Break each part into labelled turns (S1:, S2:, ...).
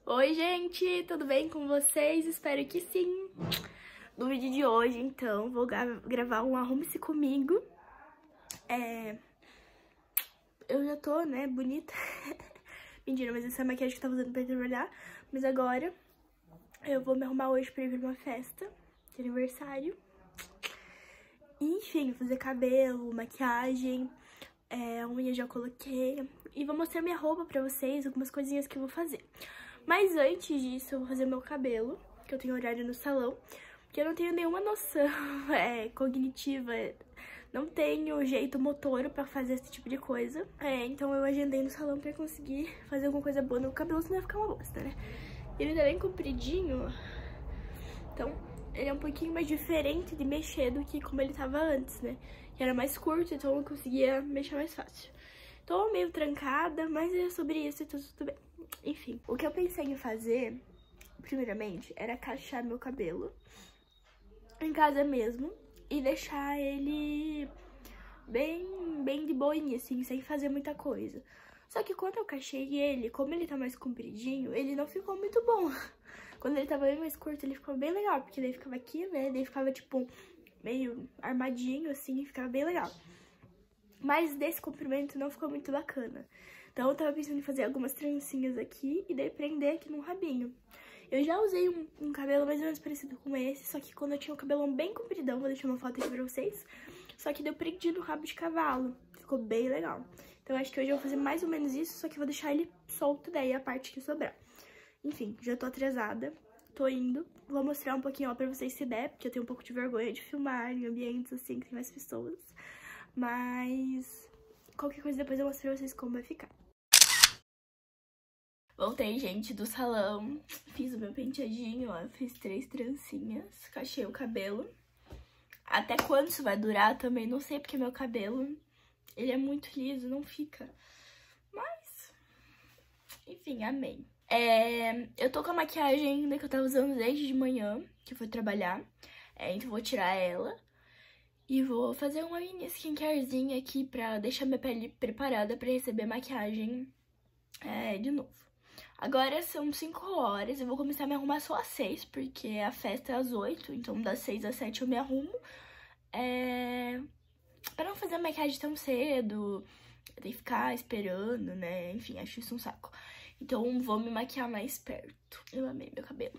S1: Oi, gente, tudo bem com vocês? Espero que sim. No vídeo de hoje, então, vou gravar um Arrume-se Comigo. Eu já tô, né, bonita. Mentira, mas essa é a maquiagem que eu tava usando pra trabalhar. Mas agora, eu vou me arrumar hoje pra ir pra uma festa de aniversário. Enfim, fazer cabelo, maquiagem, a unha já coloquei. E vou mostrar minha roupa pra vocês, algumas coisinhas que eu vou fazer. Mas antes disso, eu vou fazer meu cabelo, que eu tenho horário no salão. Porque eu não tenho nenhuma noção cognitiva, não tenho jeito motor pra fazer esse tipo de coisa. Então eu agendei no salão pra conseguir fazer alguma coisa boa no cabelo, senão vai ficar uma bosta, né? Ele tá bem compridinho, então ele é um pouquinho mais diferente de mexer do que como ele tava antes, né? Que era mais curto, então eu conseguia mexer mais fácil. Tô meio trancada, mas é sobre isso e tudo bem. Enfim, o que eu pensei em fazer, primeiramente, era cachear meu cabelo em casa mesmo e deixar ele bem de boinha, assim, sem fazer muita coisa. Só que quando eu cachei ele, como ele tá mais compridinho, ele não ficou muito bom. Quando ele tava bem mais curto, ele ficou bem legal, porque daí ficava aqui, né, daí ficava, tipo, meio armadinho, assim, e ficava bem legal. Mas desse comprimento não ficou muito bacana. Então eu tava pensando em fazer algumas trancinhas aqui e daí prender aqui num rabinho. Eu já usei um cabelo mais ou menos parecido com esse, só que quando eu tinha o cabelão bem compridão, vou deixar uma foto aqui pra vocês. Só que deu prendi no rabo de cavalo, ficou bem legal. Então acho que hoje eu vou fazer mais ou menos isso, só que eu vou deixar ele solto daí a parte que sobrar. Enfim, já tô atrasada, tô indo. Vou mostrar um pouquinho ó, pra vocês se der, porque eu tenho um pouco de vergonha de filmar em ambientes assim que tem mais pessoas. Mas qualquer coisa depois eu mostro pra vocês como vai ficar. Voltei, gente, do salão. Fiz o meu penteadinho, ó. Fiz 3 trancinhas. Cachei o cabelo. Até quando isso vai durar também, não sei, porque meu cabelo, ele é muito liso, não fica. Mas, enfim, amei. Eu tô com a maquiagem ainda que eu tava usando desde de manhã, que eu fui trabalhar. Então vou tirar ela. E vou fazer uma mini skincarezinha aqui pra deixar minha pele preparada pra receber maquiagem de novo. Agora são 5 horas, eu vou começar a me arrumar só às 6, porque a festa é às 8, então das 6 às 7 eu me arrumo. Pra não fazer a maquiagem tão cedo, tem que ficar esperando, né? Enfim, acho isso um saco. Então vou me maquiar mais perto. Eu amei meu cabelo.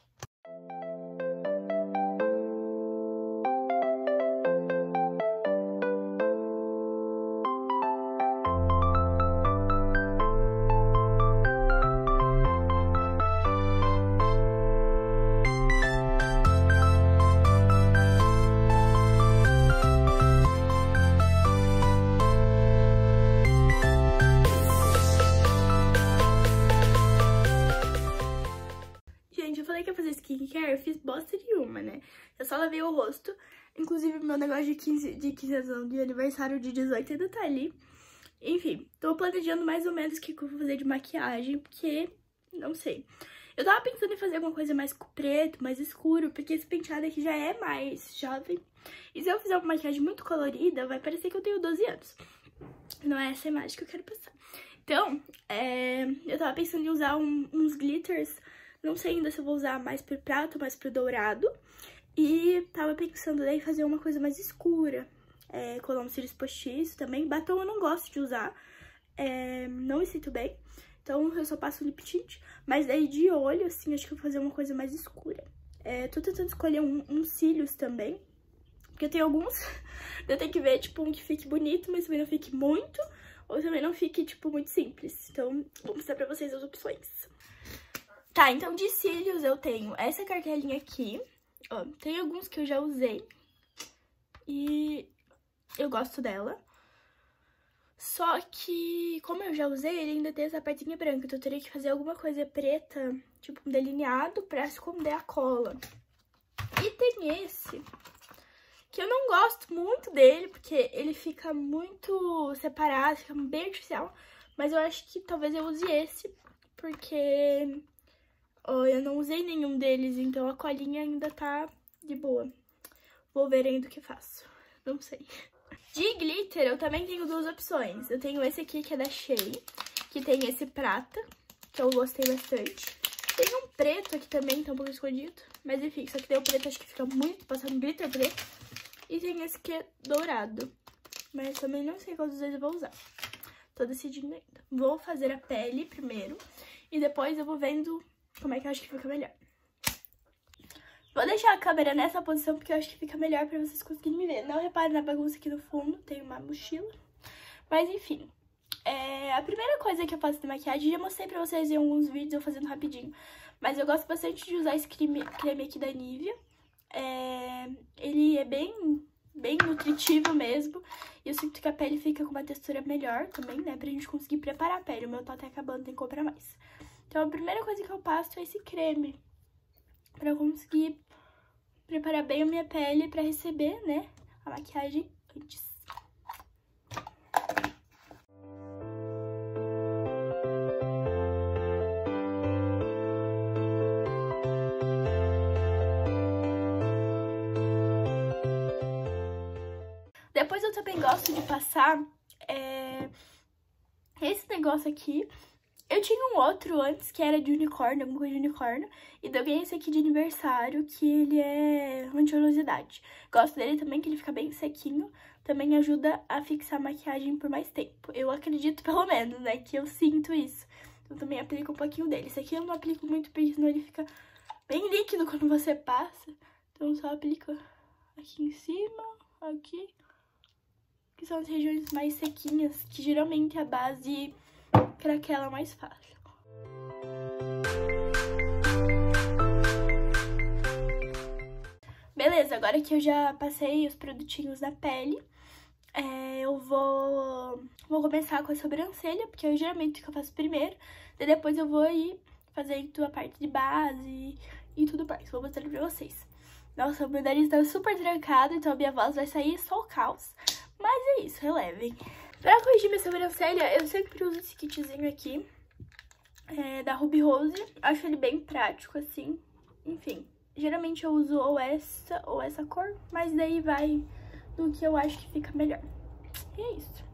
S1: Eu falei que ia fazer skincare, eu fiz bosta nenhuma, né? Eu só lavei o rosto. Inclusive, meu negócio de 15 anos de aniversário de 18 ainda tá ali. Enfim, tô planejando mais ou menos o que eu vou fazer de maquiagem, porque não sei. Eu tava pensando em fazer alguma coisa mais preto, mais escuro, porque esse penteado aqui já é mais jovem. E se eu fizer uma maquiagem muito colorida, vai parecer que eu tenho 12 anos. Não é essa imagem que eu quero passar. Então, eu tava pensando em usar uns glitters. Não sei ainda se eu vou usar mais pro prato, mais pro dourado. E tava pensando daí em fazer uma coisa mais escura. Colar um cílios postiço também. Batom eu não gosto de usar. Não me sinto bem. Então eu só passo lip tint. Mas daí de olho, assim, acho que eu vou fazer uma coisa mais escura. Tô tentando escolher uns cílios também. Porque eu tenho alguns. Eu tenho que ver, tipo, um que fique bonito, mas também não fique muito. Ou também não fique, tipo, muito simples. Então vou mostrar pra vocês as opções. Tá, então de cílios eu tenho essa cartelinha aqui, ó, tem alguns que eu já usei e eu gosto dela. Só que, como eu já usei, ele ainda tem essa partinha branca, então eu teria que fazer alguma coisa preta, tipo um delineado pra esconder a cola. E tem esse, que eu não gosto muito dele, porque ele fica muito separado, fica bem artificial, mas eu acho que talvez eu use esse, porque... eu não usei nenhum deles, então a colinha ainda tá de boa. Vou ver ainda o que faço. Não sei. De glitter, eu também tenho 2 opções. Eu tenho esse aqui, que é da Shea, que tem esse prata, que eu gostei bastante. preto aqui também, tá um pouco escondido. Mas enfim, só que daí o preto acho que fica muito, passando glitter preto. E tem esse que é dourado. Mas também não sei qual dos dois eu vou usar. Tô decidindo ainda. Vou fazer a pele primeiro. E depois eu vou vendo como é que eu acho que fica melhor. Vou deixar a câmera nessa posição porque eu acho que fica melhor pra vocês conseguirem me ver. Não reparem na bagunça aqui no fundo, tem uma mochila. Mas enfim, a primeira coisa que eu faço de maquiagem, já mostrei pra vocês em alguns vídeos eu fazendo rapidinho. Mas eu gosto bastante de usar esse creme aqui da Nivea. Ele é bem nutritivo mesmo. E eu sinto que a pele fica com uma textura melhor também, né? Pra gente conseguir preparar a pele. O meu tá até acabando, tem que comprar mais. Então a primeira coisa que eu passo é esse creme. Pra eu conseguir preparar bem a minha pele pra receber, né, a maquiagem antes. Depois eu também gosto de passar esse negócio aqui. Eu tinha um outro antes que era de unicórnio, alguma coisa de unicórnio. E daí eu ganhei esse aqui de aniversário, que ele é anti-oleosidade. Gosto dele também, que ele fica bem sequinho. Também ajuda a fixar a maquiagem por mais tempo. Eu acredito, pelo menos, né, que eu sinto isso. Então também aplico um pouquinho dele. Esse aqui eu não aplico muito, porque senão ele fica bem líquido quando você passa. Então só aplico aqui em cima, aqui. Que são as regiões mais sequinhas, que geralmente a base craquela mais fácil. Beleza, agora que eu já passei os produtinhos na pele, eu vou começar com a sobrancelha, porque eu geralmente eu faço primeiro, daí depois eu vou ir fazendo a parte de base e tudo mais. Vou mostrar pra vocês. Nossa, o meu nariz tá super trancado, então a minha voz vai sair só o caos. Mas é isso, relevem. Pra corrigir minha sobrancelha, eu sempre uso esse kitzinho aqui, da Ruby Rose. Acho ele bem prático, assim. Enfim, geralmente eu uso ou essa cor, mas daí vai do que eu acho que fica melhor. E é isso.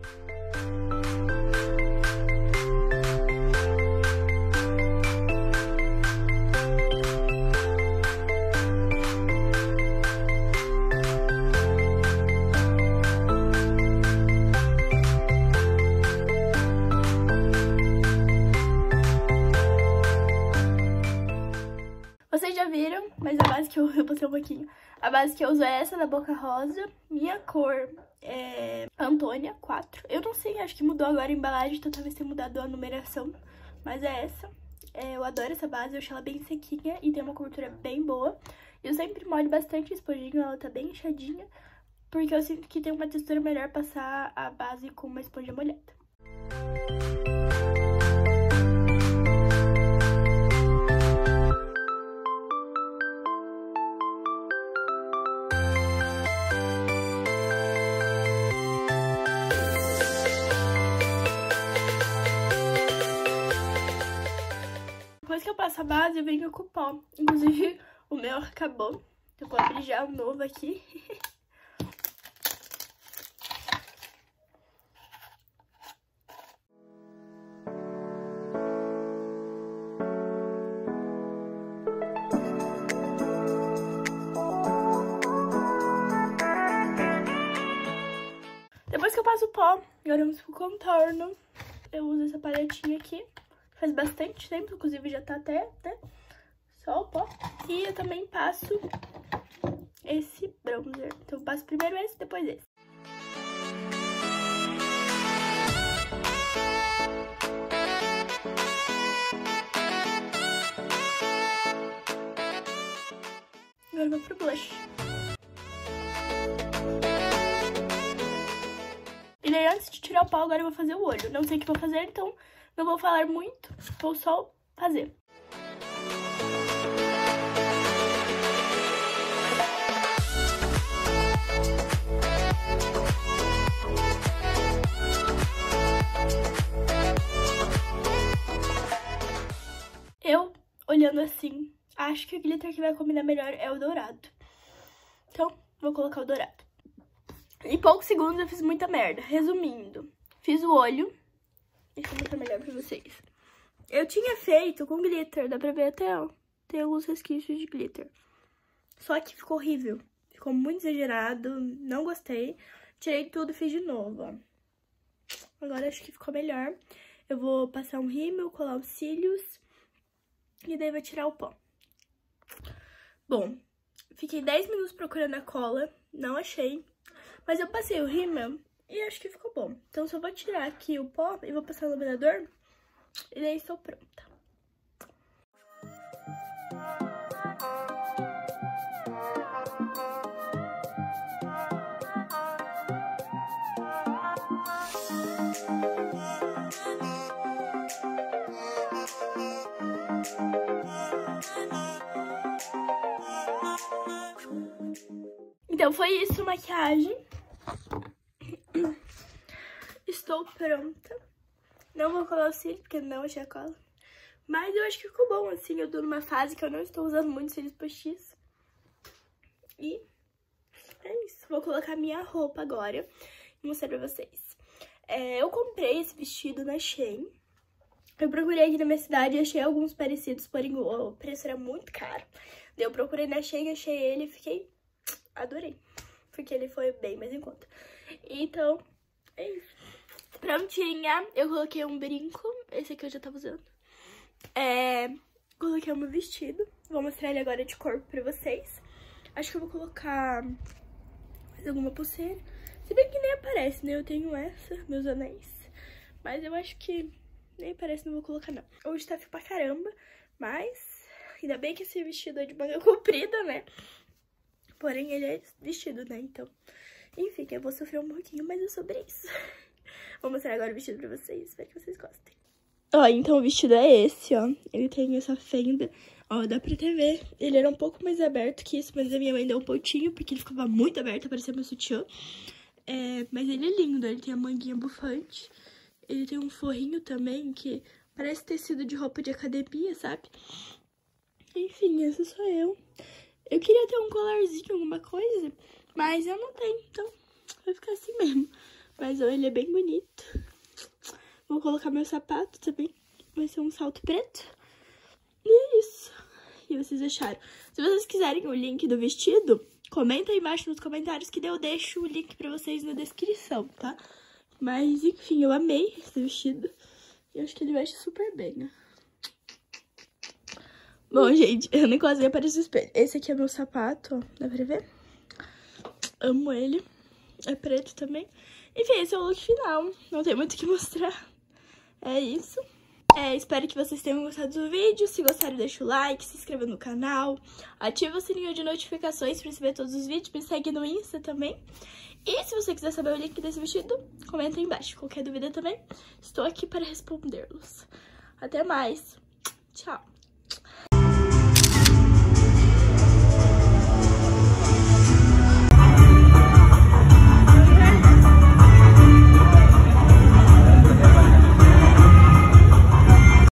S1: Vocês já viram, mas a base que eu passei um pouquinho. A base que eu uso é essa, da Boca Rosa. Minha cor é Antônia 4. Eu não sei, acho que mudou agora a embalagem, então talvez tenha mudado a numeração. Mas é essa. Eu adoro essa base, eu acho ela bem sequinha e tem uma cobertura bem boa. Eu sempre molho bastante a esponjinha, ela tá bem inchadinha, porque eu sinto que tem uma textura melhor passar a base com uma esponja molhada. Depois que eu passo a base, eu venho com o pó. Inclusive, o meu acabou. Eu vou abrir já o novo aqui. Depois que eu passo o pó, agora vamos pro contorno. Eu uso essa paletinha aqui. Faz bastante tempo, inclusive já tá até, né? Só o pó. E eu também passo esse bronzer. Então eu passo primeiro esse, depois esse. Agora eu vou pro blush. E daí antes de tirar o pó, agora eu vou fazer o olho. Não sei o que vou fazer, então não vou falar muito, vou só fazer. Eu, olhando assim, acho que o glitter que vai combinar melhor é o dourado. Então, vou colocar o dourado. Em poucos segundos eu fiz muita merda. Resumindo, fiz o olho. Deixa eu mostrar melhor pra vocês. Eu tinha feito com glitter, dá pra ver até, ó. Tem alguns resquícios de glitter. Só que ficou horrível. Ficou muito exagerado, não gostei. Tirei tudo e fiz de novo, ó. Agora acho que ficou melhor. Eu vou passar um rímel, colar os cílios e daí vou tirar o pó. Bom, fiquei 10 minutos procurando a cola, não achei. Mas eu passei o rímel e acho que ficou bom. Então só vou tirar aqui o pó e vou passar no iluminador e daí estou pronta. Então foi isso, maquiagem. Estou pronta. Não vou colar o cílio, porque não achei a cola. Mas eu acho que ficou bom, assim. Eu tô numa fase que eu não estou usando muito cílios postiços. E é isso. Vou colocar minha roupa agora e mostrar pra vocês. Eu comprei esse vestido na Shein. Eu procurei aqui na minha cidade e achei alguns parecidos, porém o preço era muito caro. Daí eu procurei na Shein, achei ele e fiquei... adorei. Porque ele foi bem mais em conta. Então, é isso. Prontinha. Eu coloquei um brinco. Esse aqui eu já tava usando. Coloquei o meu vestido. Vou mostrar ele agora de corpo pra vocês. Acho que eu vou colocar mais alguma pulseira. Se bem que nem aparece, né? Eu tenho essa, meus anéis. Mas eu acho que nem aparece, não vou colocar não. Hoje tá frio pra caramba. Mas ainda bem que esse vestido é de manga comprida, né? Porém, ele é vestido, né? Então, enfim, eu vou sofrer um pouquinho, mas é sobre isso. Vou mostrar agora o vestido pra vocês, espero que vocês gostem. Ó, então o vestido é esse, ó. Ele tem essa fenda. Ó, dá pra até ver. Ele era um pouco mais aberto que isso, mas a minha mãe deu um pontinho, porque ele ficava muito aberto, parecia meu sutiã. Mas ele é lindo, ele tem a manguinha bufante. Ele tem um forrinho também, que parece tecido de roupa de academia, sabe? Enfim, essa sou eu. Eu queria ter um colarzinho, alguma coisa, mas eu não tenho, então vai ficar assim mesmo. Mas ó, ele é bem bonito. Vou colocar meu sapato também, vai ser um salto preto. E é isso. E vocês acharam? Se vocês quiserem o link do vestido, comenta aí embaixo nos comentários que daí eu deixo o link pra vocês na descrição, tá? Mas enfim, eu amei esse vestido. E acho que ele veste super bem, né? Bom, gente, eu nem quase apareci no espelho. Esse aqui é meu sapato, ó, dá pra ver? Amo ele. É preto também. Enfim, esse é o look final. Não tem muito o que mostrar. É isso. Espero que vocês tenham gostado do vídeo. Se gostaram, deixa o like, se inscreva no canal. Ativa o sininho de notificações pra receber todos os vídeos. Me segue no Insta também. E se você quiser saber o link desse vestido, comenta aí embaixo. Qualquer dúvida também, estou aqui para respondê-los. Até mais. Tchau.